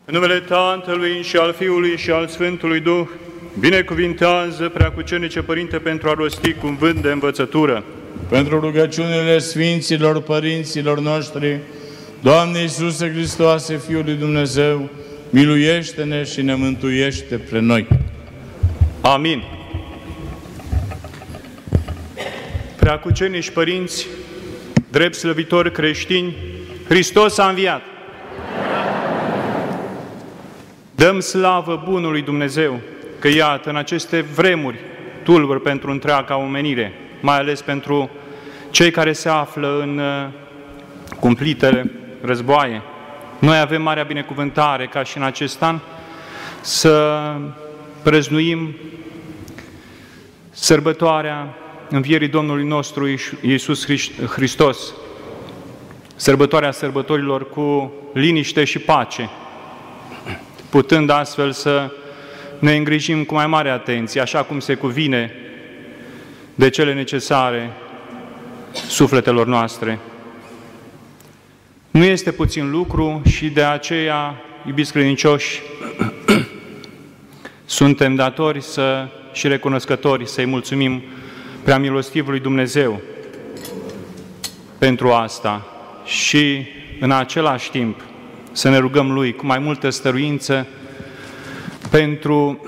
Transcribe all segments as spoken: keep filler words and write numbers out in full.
În numele Tatălui și al Fiului și al Sfântului Duh, binecuvintează Preacucernice Părinte pentru a rosti cuvânt de învățătură. Pentru rugăciunile Sfinților Părinților noștri, Doamne Iisuse Hristoase, Fiul lui Dumnezeu, miluiește-ne și ne mântuiește pre noi. Amin. Preacucernici Părinți, drept slăvitori creștini, Hristos a înviat. Dăm slavă bunului Dumnezeu că, iată, în aceste vremuri tulburi pentru întreaga omenire, mai ales pentru cei care se află în cumplitele războaie, noi avem marea binecuvântare ca și în acest an să prăznuim sărbătoarea învierii Domnului nostru Iisus Hristos, sărbătoarea sărbătorilor cu liniște și pace, putând astfel să ne îngrijim cu mai mare atenție, așa cum se cuvine, de cele necesare sufletelor noastre. Nu este puțin lucru și de aceea, iubiți credincioși, suntem datori să, și recunoscători să-i mulțumim prea milostivului Dumnezeu pentru asta și în același timp să ne rugăm Lui cu mai multă stăruință pentru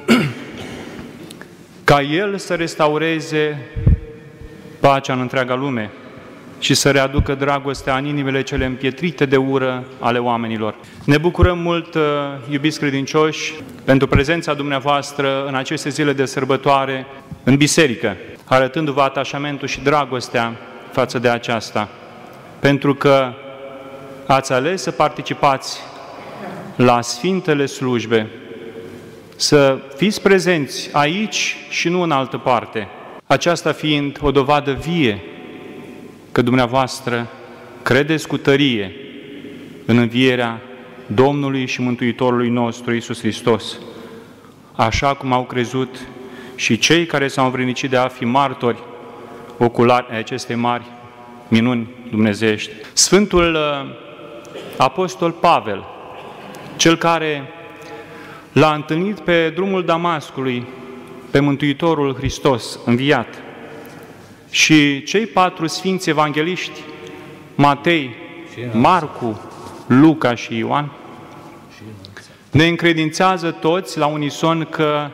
ca El să restaureze pacea în întreaga lume și să readucă dragostea în inimile cele împietrite de ură ale oamenilor. Ne bucurăm mult, iubiți credincioși, pentru prezența dumneavoastră în aceste zile de sărbătoare în biserică, arătându-vă atașamentul și dragostea față de aceasta, pentru că ați ales să participați la Sfintele Slujbe, să fiți prezenți aici și nu în altă parte, aceasta fiind o dovadă vie că dumneavoastră credeți cu tărie în învierea Domnului și Mântuitorului nostru Iisus Hristos, așa cum au crezut și cei care s-au învrednicit de a fi martori oculari ai acestei mari minuni dumnezeiești. Sfântul Apostol Pavel, cel care l-a întâlnit pe drumul Damascului pe Mântuitorul Hristos înviat, și cei patru sfinți evangeliști, Matei, Marcu, Luca și Ioan, ne încredințează toți la unison că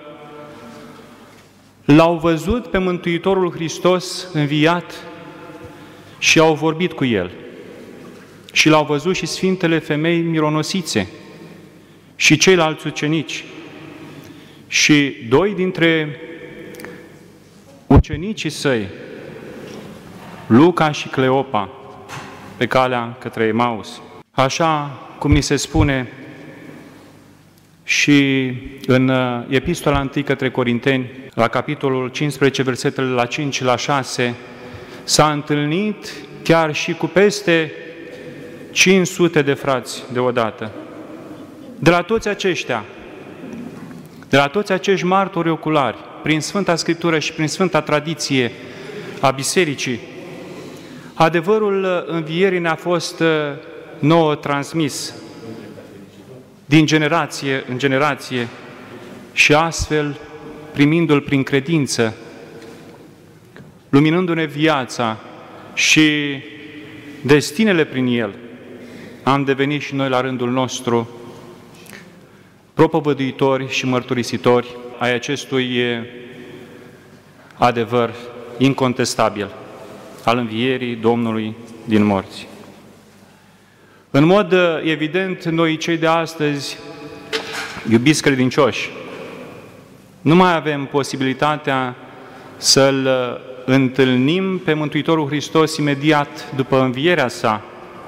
l-au văzut pe Mântuitorul Hristos înviat și au vorbit cu El. Și l-au văzut și Sfintele Femei mironosițe și ceilalți ucenici. Și doi dintre ucenicii săi, Luca și Cleopa, pe calea către Emaus. Așa cum ni se spune și în Epistola întâi către Corinteni, la capitolul cincisprezece, versetele la cinci și la șase, s-a întâlnit chiar și cu peste cinci sute de frați deodată. De la toți aceștia, de la toți acești martori oculari, prin Sfânta Scriptură și prin Sfânta Tradiție a Bisericii, adevărul învierii ne-a fost nouă transmis din generație în generație și astfel, primindu-l prin credință, luminându-ne viața și destinele prin el, am devenit și noi la rândul nostru propovăduitori și mărturisitori ai acestui adevăr incontestabil al învierii Domnului din morți. În mod evident, noi cei de astăzi, iubiți credincioși, nu mai avem posibilitatea să-L întâlnim pe Mântuitorul Hristos imediat după învierea sa.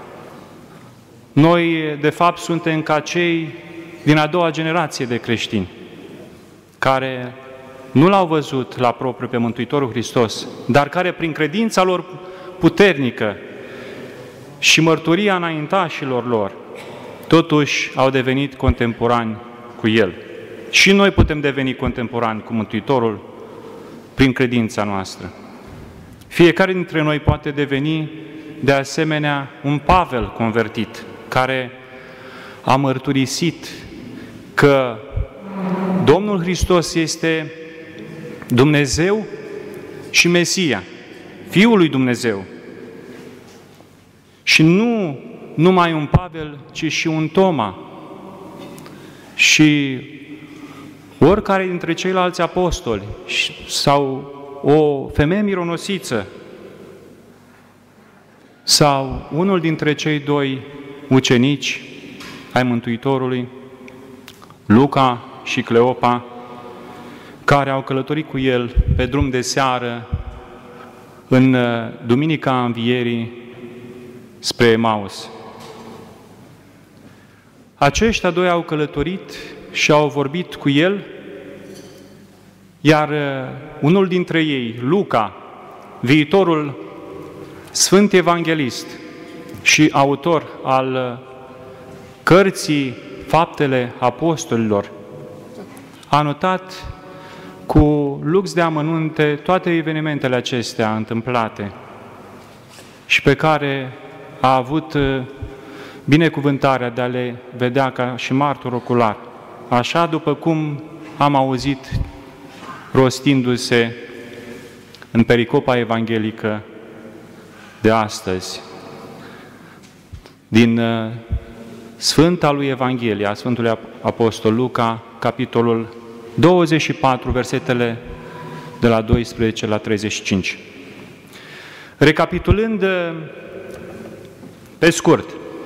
Noi, de fapt, suntem ca cei din a doua generație de creștini, care nu l-au văzut la propriu pe Mântuitorul Hristos, dar care prin credința lor puternică și mărturia înaintașilor lor, totuși au devenit contemporani cu El. Și noi putem deveni contemporani cu Mântuitorul prin credința noastră. Fiecare dintre noi poate deveni, de asemenea, un Pavel convertit, care a mărturisit că Domnul Hristos este Dumnezeu și Mesia, Fiul lui Dumnezeu. Și nu numai un Pavel, ci și un Toma. Și oricare dintre ceilalți apostoli sau o femeie mironosiță sau unul dintre cei doi ucenici ai Mântuitorului, Luca și Cleopa, care au călătorit cu el pe drum de seară în Duminica Învierii spre Emaus. Aceștia doi au călătorit și au vorbit cu el, iar unul dintre ei, Luca, viitorul Sfânt Evanghelist și autor al cărții Faptele Apostolilor, a notat cu lux de amănunte toate evenimentele acestea întâmplate și pe care a avut binecuvântarea de a le vedea ca și martor ocular, așa după cum am auzit rostindu-se în pericopa evanghelică de astăzi, din Sfânta lui Evanghelie, a Sfântului Apostol Luca, capitolul douăzeci și patru, versetele de la doisprezece la treizeci și cinci. Recapitulând pe scurt,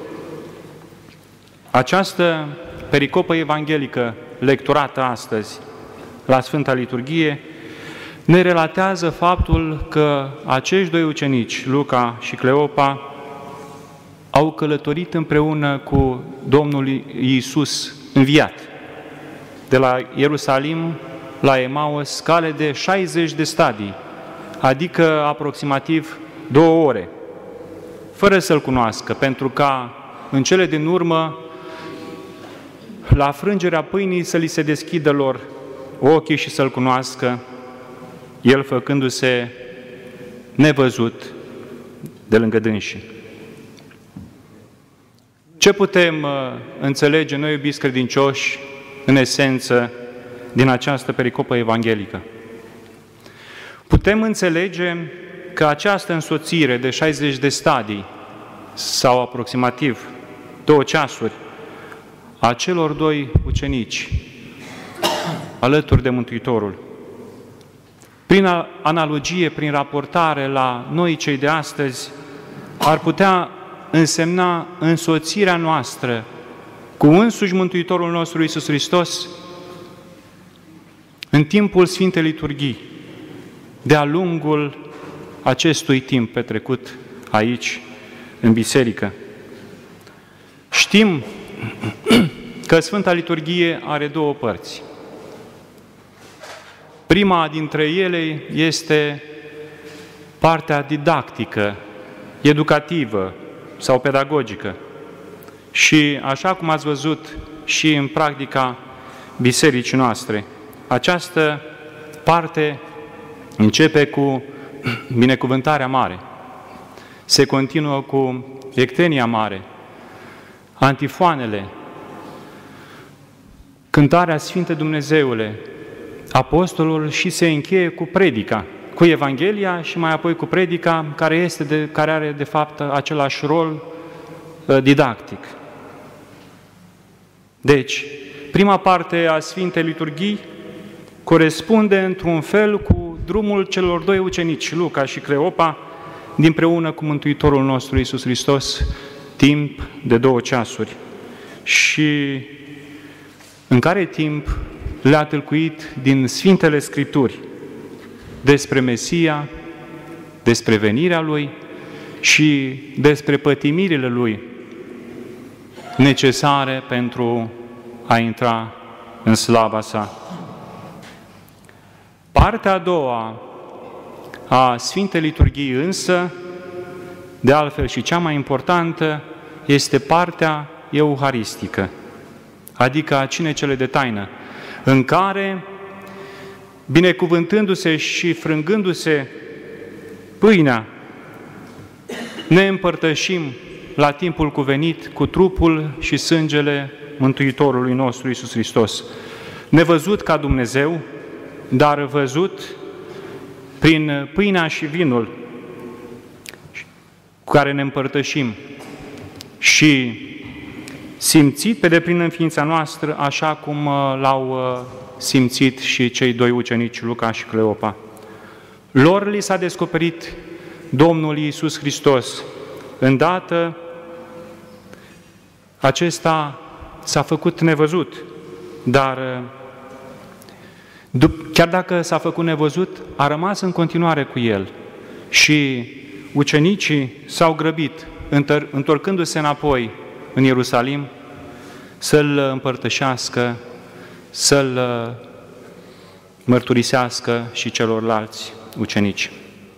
această pericopă evanghelică lecturată astăzi la Sfânta Liturghie ne relatează faptul că acești doi ucenici, Luca și Cleopa, au călătorit împreună cu Domnul Iisus înviat, de la Ierusalim la Emaus, cale de șaizeci de stadii, adică aproximativ două ore, fără să-L cunoască, pentru ca în cele din urmă, la frângerea pâinii, să li se deschidă lor ochii și să-L cunoască, El făcându-se nevăzut de lângă dânsii. Ce putem uh, înțelege noi, iubiți credincioși, în esență, din această pericopă evanghelică? Putem înțelege că această însoțire de șaizeci de stadii, sau aproximativ două ceasuri, a celor doi ucenici, alături de Mântuitorul, prin analogie, prin raportare la noi cei de astăzi, ar putea însemna însoțirea noastră cu însuși Mântuitorul nostru Iisus Hristos în timpul Sfintei Liturghii, de-a lungul acestui timp petrecut aici, în biserică. Știm că Sfânta Liturghie are două părți. Prima dintre ele este partea didactică, educativă sau pedagogică. Și așa cum ați văzut și în practica bisericii noastre, această parte începe cu binecuvântarea mare, se continuă cu ectenia mare, antifoanele, cântarea Sfinte Dumnezeule, apostolul, și se încheie cu predica, cu Evanghelia și mai apoi cu predica, care, este de, care are de fapt același rol uh, didactic. Deci, prima parte a Sfintei Liturghii corespunde într-un fel cu drumul celor doi ucenici, Luca și Cleopa, dinpreună cu Mântuitorul nostru Iisus Hristos, timp de două ceasuri. Și în care timp le-a tâlcuit din Sfintele Scripturi despre Mesia, despre venirea Lui și despre pătimirile Lui necesare pentru a intra în slava sa. Partea a doua a Sfintei Liturghii însă, de altfel și cea mai importantă, este partea euharistică, adică a cinecele de taină, în care, binecuvântându-se și frângându-se pâinea, ne împărtășim la timpul cuvenit cu trupul și sângele Mântuitorului nostru Iisus Hristos. Nevăzut ca Dumnezeu, dar văzut prin pâinea și vinul cu care ne împărtășim și simțit pe deplin în ființa noastră, așa cum l-au simțit și cei doi ucenici, Luca și Cleopa. Lor li s-a descoperit Domnul Iisus Hristos. Îndată acesta s-a făcut nevăzut, dar chiar dacă s-a făcut nevăzut, a rămas în continuare cu el. Și ucenicii s-au grăbit, întorcându-se înapoi în Ierusalim, să-L împărtășească, să-L mărturisească și celorlalți ucenici.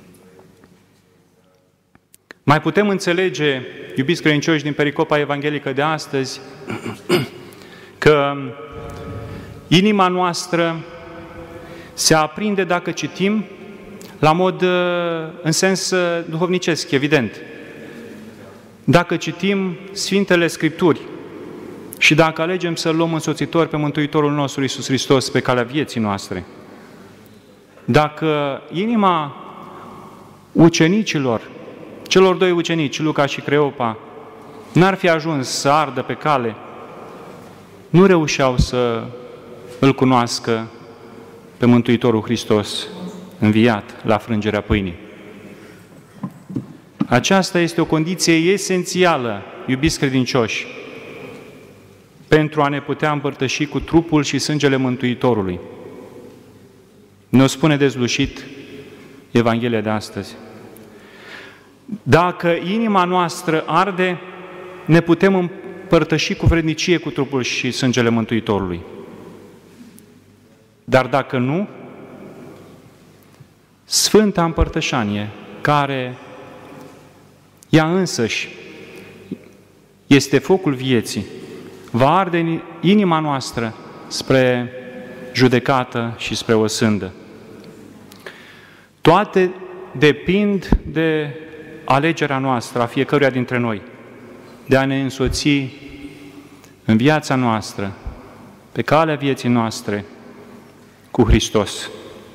Mai putem înțelege, iubiți credincioși, din pericopa evanghelică de astăzi, că inima noastră se aprinde dacă citim la mod, în sens duhovnicesc, evident. Dacă citim Sfintele Scripturi și dacă alegem să luăm însoțitor pe Mântuitorul nostru Iisus Hristos pe calea vieții noastre, dacă inima ucenicilor, celor doi ucenici, Luca și Cleopa, n-ar fi ajuns să ardă pe cale, nu reușeau să îl cunoască pe Mântuitorul Hristos înviat la frângerea pâinii. Aceasta este o condiție esențială, iubiți credincioși, pentru a ne putea împărtăși cu trupul și sângele Mântuitorului. Ne-o spune dezlușit Evanghelia de astăzi. Dacă inima noastră arde, ne putem împărtăși cu vrednicie cu trupul și sângele Mântuitorului. Dar dacă nu, Sfânta Împărtășanie, care ea însăși este focul vieții, va arde în inima noastră spre judecată și spre o sândă. Toate depind de alegerea noastră, a fiecăruia dintre noi, de a ne însoți în viața noastră, pe calea vieții noastre, cu Hristos.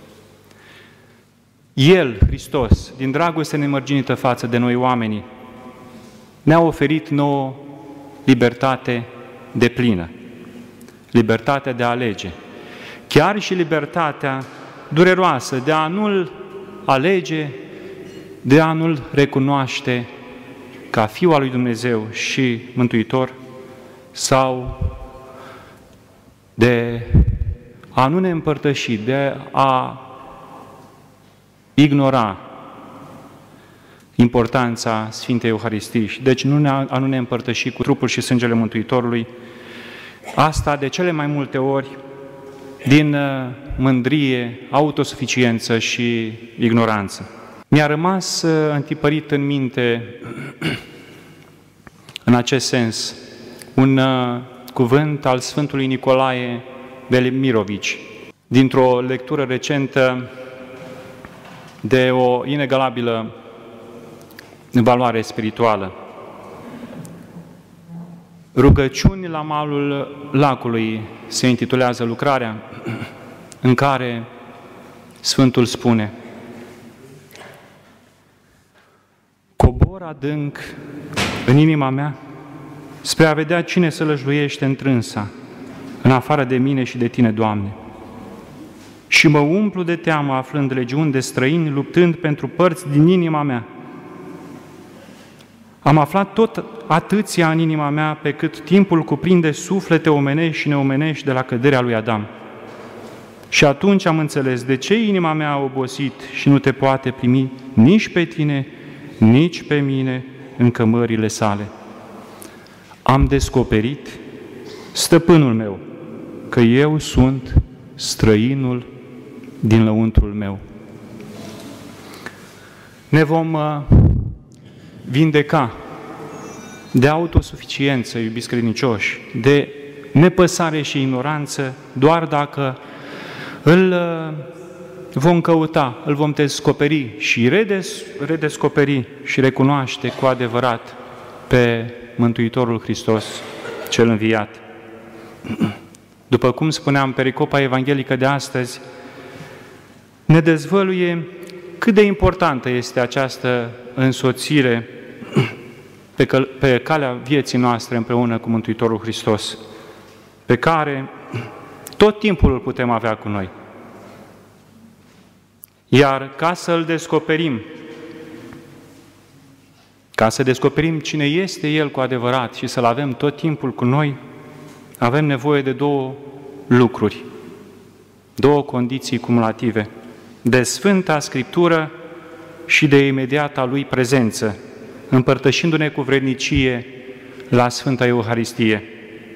El, Hristos, din dragoste nemărginită față de noi oamenii, ne-a oferit nouă libertate deplină, libertatea de a alege, chiar și libertatea dureroasă de a nu-L alege, de a nu-L recunoaște ca Fiul al lui Dumnezeu și Mântuitor, sau de a nu ne împărtăși, de a ignora importanța Sfintei Euharistii și deci nu ne, a nu ne împărtăși cu trupul și sângele Mântuitorului, asta de cele mai multe ori din mândrie, autosuficiență și ignoranță. Mi-a rămas întipărit în minte, în acest sens, un cuvânt al Sfântului Nicolae Velimirovici, dintr-o lectură recentă de o inegalabilă valoare spirituală. Rugăciuni la malul lacului se intitulează lucrarea, în care Sfântul spune: cobor adânc în inima mea spre a vedea cine se lăjluiește întrânsa, în afară de mine și de Tine, Doamne. Și mă umplu de teamă aflând legiuni de străini luptând pentru părți din inima mea. Am aflat tot atâția în inima mea pe cât timpul cuprinde suflete omenești și neomenești de la căderea lui Adam. Și atunci am înțeles de ce inima mea a obosit și nu te poate primi nici pe tine, nici pe mine în cămările sale. Am descoperit, stăpânul meu, că eu sunt străinul din lăuntrul meu. Ne vom vindeca de autosuficiență, iubiți credincioși, de nepăsare și ignoranță, doar dacă îl vom căuta, îl vom descoperi și redes, redescoperi și recunoaște cu adevărat pe Mântuitorul Hristos cel înviat. După cum spuneam, pericopa evanghelică de astăzi ne dezvăluie cât de importantă este această însoțire pe, cal pe calea vieții noastre împreună cu Mântuitorul Hristos, pe care tot timpul îl putem avea cu noi. Iar ca să îl descoperim, ca să descoperim cine este El cu adevărat și să-L avem tot timpul cu noi, avem nevoie de două lucruri, două condiții cumulative, de Sfânta Scriptură și de imediata Lui prezență, împărtășindu-ne cu vrednicie la Sfânta Euharistie.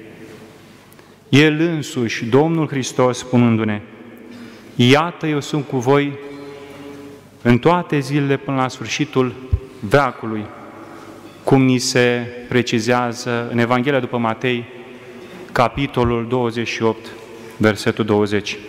El însuși, Domnul Hristos, spunându-ne: iată, eu sunt cu voi în toate zilele până la sfârșitul veacului, cum ni se precizează în Evanghelia după Matei, capitolul douăzeci și opt, versetul douăzeci.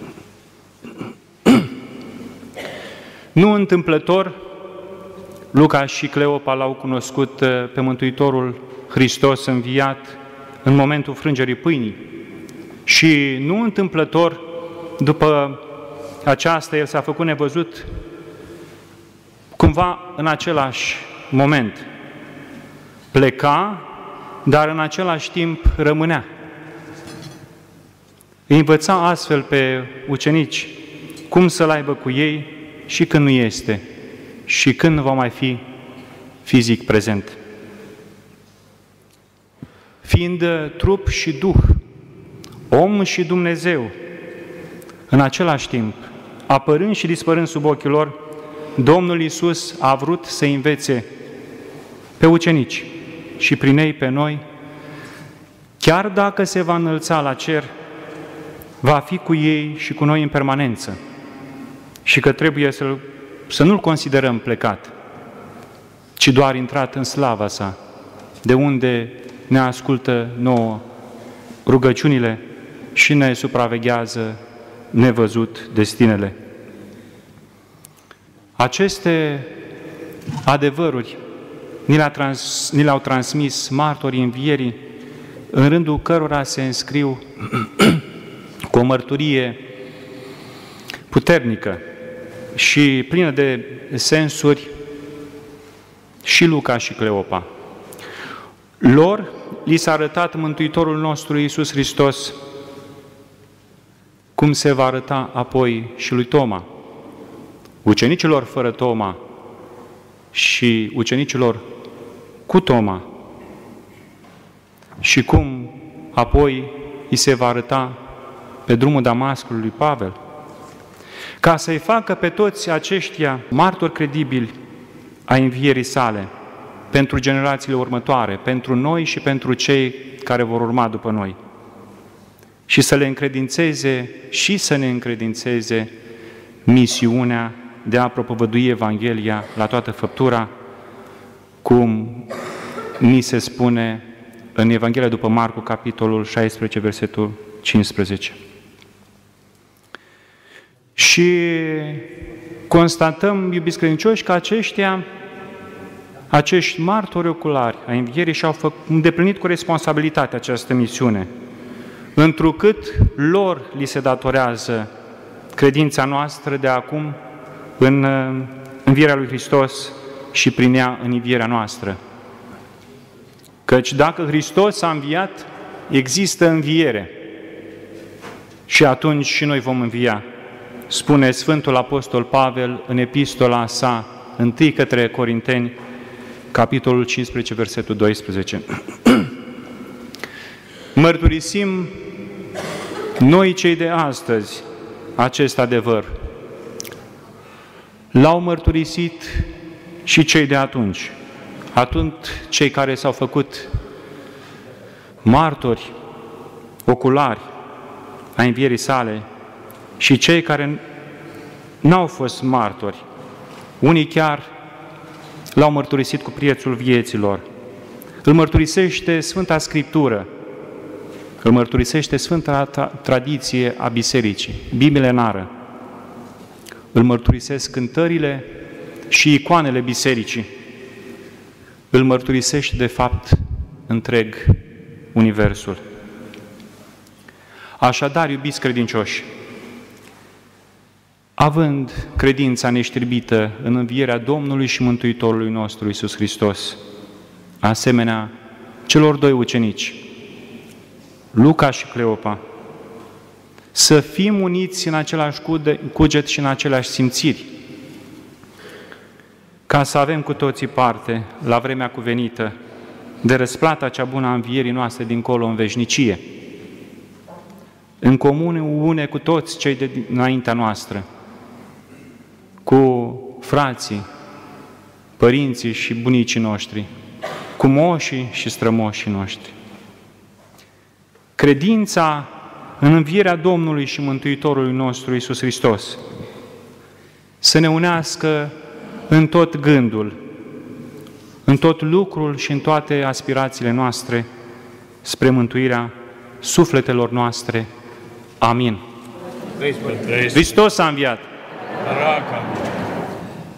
Nu întâmplător, Luca și Cleopa l-au cunoscut pe Mântuitorul Hristos înviat în momentul frângerii pâinii. Și nu întâmplător, după aceasta, el s-a făcut nevăzut cumva în același moment. Pleca, dar în același timp rămânea. Îi învăța astfel pe ucenici cum să-L aibă cu ei și când nu este și când nu va mai fi fizic prezent. Fiind trup și duh, om și Dumnezeu, în același timp, apărând și dispărând sub ochii lor, Domnul Iisus a vrut să învețe pe ucenici și prin ei pe noi, chiar dacă se va înălța la cer, va fi cu ei și cu noi în permanență și că trebuie să, să nu-L considerăm plecat, ci doar intrat în slava sa, de unde ne ascultă nouă rugăciunile și ne supraveghează nevăzut destinele. Aceste adevăruri ni le-au trans, ni le-au transmis martorii învierii, în rândul cărora se înscriu cu o mărturie puternică și plină de sensuri și Luca și Cleopa. Lor li s-a arătat Mântuitorul nostru Iisus Hristos, cum se va arăta apoi și lui Toma. Ucenicilor fără Toma și ucenicilor cu Toma. Și cum apoi îi se va arăta pe drumul Damascului lui Pavel, ca să-i facă pe toți aceștia martori credibili a învierii sale, pentru generațiile următoare, pentru noi și pentru cei care vor urma după noi. Și să le încredințeze și să ne încredințeze misiunea de a propovădui Evanghelia la toată făptura, cum ni se spune în Evanghelia după Marcu, capitolul șaisprezece, versetul cincisprezece. Și constatăm, iubiți credincioși, că aceștia, acești martori oculari a învierii și-au îndeplinit cu responsabilitate această misiune, întrucât lor li se datorează credința noastră de acum în învierea lui Hristos și prin ea în învierea noastră. Căci dacă Hristos a înviat, există înviere și atunci și noi vom învia. Spune Sfântul Apostol Pavel în epistola sa, întâi către Corinteni, capitolul cincisprezece, versetul doisprezece. Mărturisim noi cei de astăzi acest adevăr. L-au mărturisit și cei de atunci. Atunci cei care s-au făcut martori oculari a învierii sale și cei care n-au fost martori. Unii chiar l-au mărturisit cu prețul vieților. Îl mărturisește Sfânta Scriptură, îl mărturisește Sfânta Tradiție a Bisericii, bimilenară. Îl mărturisesc cântările și icoanele Bisericii. îl mărturisește de fapt întreg universul. Așadar, iubiți credincioși, având credința neștirbită în învierea Domnului și Mântuitorului nostru Iisus Hristos, asemenea celor doi ucenici, Luca și Cleopa, să fim uniți în același cuget și în aceleași simțiri, ca să avem cu toții parte, la vremea cuvenită, de răsplata cea bună a învierii noastre dincolo în veșnicie, în comuniune cu toți cei de dinaintea noastră, cu frații, părinții și bunicii noștri, cu moșii și strămoșii noștri. Credința în învierea Domnului și Mântuitorului nostru Iisus Hristos să ne unească în tot gândul, în tot lucrul și în toate aspirațiile noastre spre mântuirea sufletelor noastre. Amin. Hristos a înviat!